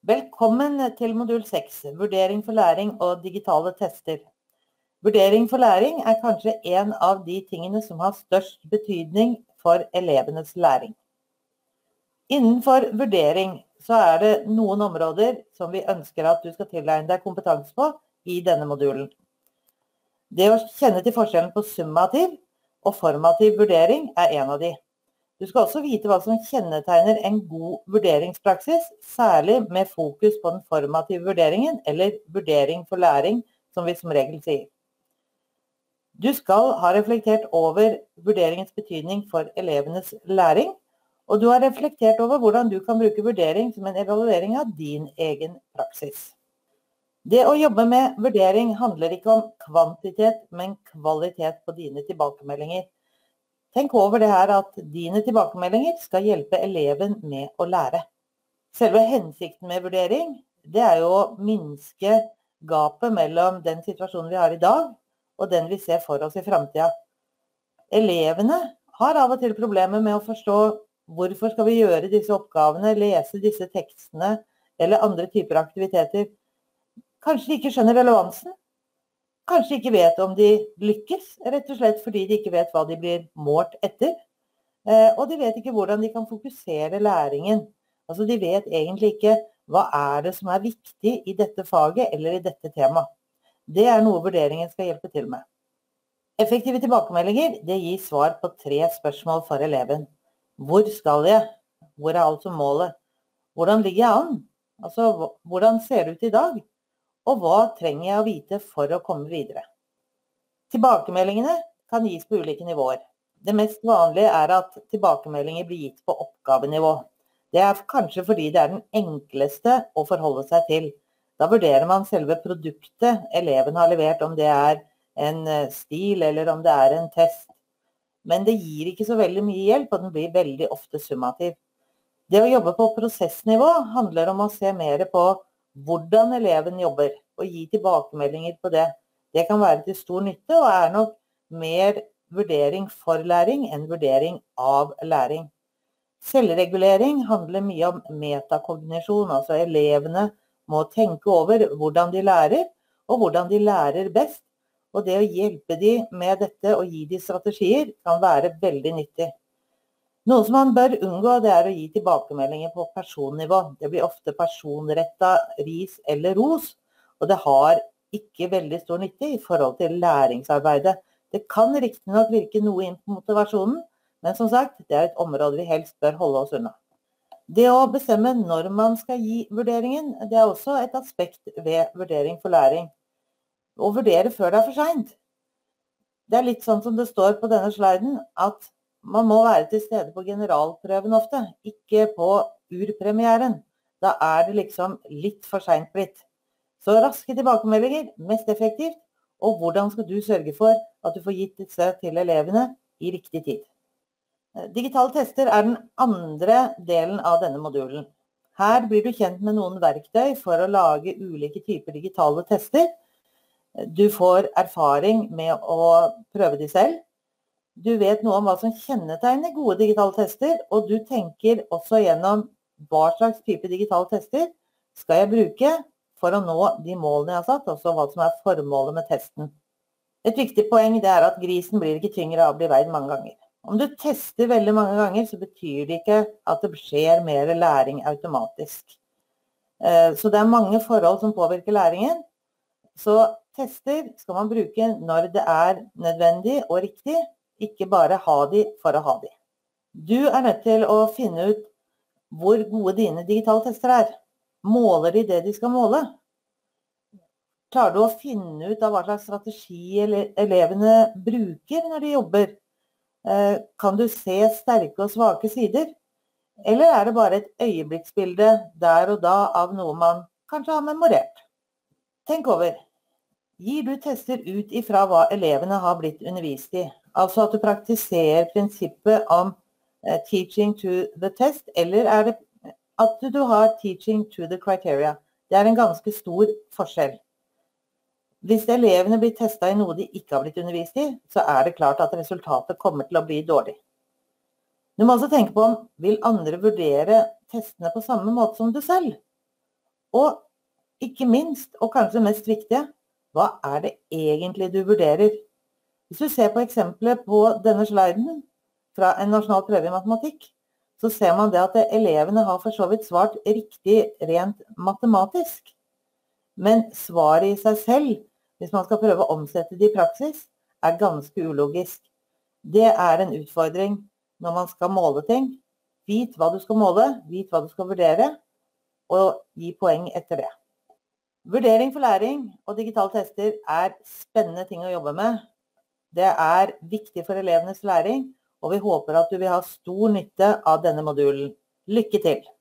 Velkommen til modul 6, vurdering for læring og digitale tester. Vurdering for læring er kanskje en av de tingene som har størst betydning for elevenes læring. Innenfor vurdering så er det noen områder som vi ønsker at du skal tilegne deg kompetanse på i denne modulen. Det å kjenne til forskjellen på summativ og formativ vurdering er en av de. Du skal også vite hva som kjennetegner en god vurderingspraksis, særlig med fokus på den formative vurderingen, eller vurdering for læring, som vi som regel sier. Du skal ha reflektert over vurderingens betydning for elevenes læring, og du har reflektert over hvordan du kan bruke vurdering som en evaluering av din egen praksis. Det å jobbe med vurdering handler ikke om kvantitet, men kvalitet på dine tilbakemeldinger. Tenk over det her at dine tilbakemeldinger skal hjelpe eleven med å lære. Selve hensikten med vurdering, det er jo å minske gapet mellom den situasjonen vi har i dag, og den vi ser for oss i fremtiden. Elevene har av og til problemer med å forstå hvorfor skal vi gjøre disse oppgavene, lese disse tekstene, eller andre typer aktiviteter. Kanskje de ikke skjønner relevansen. Kanskje ikke vet om de lykkes, rett og slett fordi de ikke vet hva de blir målt etter. Og de vet ikke hvordan de kan fokusere læringen. Altså de vet egentlig ikke hva er det som er viktig i dette faget eller i dette temaet. Det er noe vurderingen skal hjelpe til med. Effektive tilbakemeldinger, det gir svar på 3 spørsmål for eleven. Hvor skal jeg? Hvor er altså målet? Hvordan ligger jeg an? Altså, hvordan ser det ut i dag? Og hva trenger jeg å vite for å komme videre? Tilbakemeldingene kan gis på ulike nivåer. Det mest vanlige er at tilbakemeldinger blir gitt på oppgavenivå. Det er kanskje fordi det er den enkleste å forholde seg til. Da vurderer man selve produktet eleven har levert, om det er en stil eller om det er en test. Men det gir ikke så veldig mye hjelp, og den blir veldig ofte summativ. Det å jobbe på prosessnivå handler om å se mer på hvordan eleven jobber, og gi tilbakemeldinger på det. Det kan være til stor nytte, og er nok mer vurdering for læring enn vurdering av læring. Selvregulering handler mye om metakognisjon, altså elevene må tenke over hvordan de lærer, og hvordan de lærer best. Og det å hjelpe de med dette og gi de strategier kan være veldig nyttig. Noe som man bør unngå, det er å gi tilbakemeldinger på personnivå. Det blir ofte personrettet ris eller ros, og det har ikke veldig stor nytte i forhold til læringsarbeidet. Det kan riktig nok virke noe inn på motivasjonen, men som sagt, det er et område vi helst bør holde oss unna. Det å bestemme når man skal gi vurderingen, det er også et aspekt ved vurdering for læring. Å vurdere før det er for sent. Det er litt sånn som det står på denne sliden, at man må være til stede på generalprøven ofte, ikke på urpremieren. Da er det liksom litt for sent blitt. Så raske tilbakemeldinger, mest effektivt, og hvordan skal du sørge for at du får gitt disse til elevene i riktig tid. Digitale tester er den andre delen av denne modulen. Her blir du kjent med noen verktøy for å lage ulike typer digitale tester. Du får erfaring med å prøve de selv. Du vet noe om hva som kjennetegner gode digitale tester, og du tenker også gjennom hva slags type digitale tester skal jeg bruke for å nå de målene jeg har satt, også hva som er formålet med testen. Et viktig poeng det er at grisen blir ikke tyngre av å bli veid mange ganger. Om du tester veldig mange ganger, så betyr det ikke at det skjer mer læring automatisk. Så det er mange forhold som påvirker læringen. Så tester skal man bruke når det er nødvendig og riktig, ikke bare ha de for å ha de. Du er nødt til å finne ut hvor gode dine digitale tester er. Måler de det de skal måle? Klarer du å finne ut av hva slags strategi elevene bruker når de jobber? Kan du se sterke og svake sider? Eller er det bare et øyeblikksbilde der og da av noe man kanskje har memorert? Tenk over. Gir du tester ut ifra hva elevene har blitt undervist i? Altså at du praktiserer prinsippet om teaching to the test, eller er det at du har teaching to the criteria? Det er en ganske stor forskjell. Hvis elevene blir testet i noe de ikke har blitt undervist i, så er det klart at resultatet kommer til å bli dårlig. Du må også tenke på om vil andre vurdere testene på samme måte som du selv? Og ikke minst, og kanskje mest viktige, hva er det egentlig du vurderer? Hvis du ser på eksempelet på denne sliden fra en nasjonal prøve i matematikk, så ser man det at elevene har for så vidt svart riktig rent matematisk. Men svaret i seg selv, hvis man skal prøve å omsette det i praksis, er ganske ulogisk. Det er en utfordring når man skal måle ting. Vit hva du skal måle, vit hva du skal vurdere, og gi poeng etter det. Vurdering for læring og digitale tester er spennende ting å jobbe med. Det er viktig for elevenes læring, og vi håper at du vil ha stor nytte av denne modulen. Lykke til!